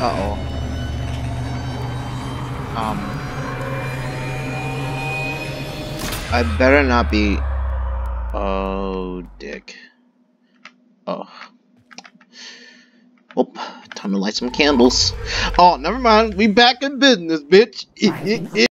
Uh-oh. I better not be... Oh, dick. Oh. Oh, time to light some candles. Oh, never mind. We back in business, bitch.